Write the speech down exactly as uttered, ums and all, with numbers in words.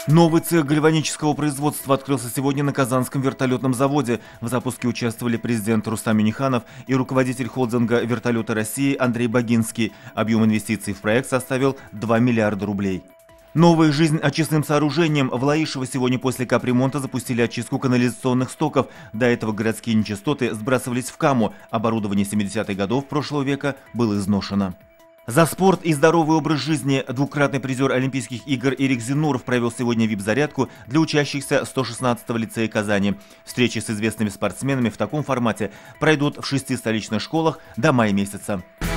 Новый цех гальванического производства открылся сегодня на Казанском вертолетном заводе. В запуске участвовали президент Рустам Минниханов и руководитель холдинга «Вертолеты России» Андрей Богинский. Объем инвестиций в проект составил два миллиарда рублей. Новая жизнь очистным сооружением. В Лаишево сегодня после капремонта запустили очистку канализационных стоков. До этого городские нечистоты сбрасывались в Каму. Оборудование семидесятых годов прошлого века было изношено. За спорт и здоровый образ жизни двукратный призер Олимпийских игр Эрик Зинуров провел сегодня вип-зарядку для учащихся сто шестнадцатого лицея Казани. Встречи с известными спортсменами в таком формате пройдут в шести столичных школах до мая месяца.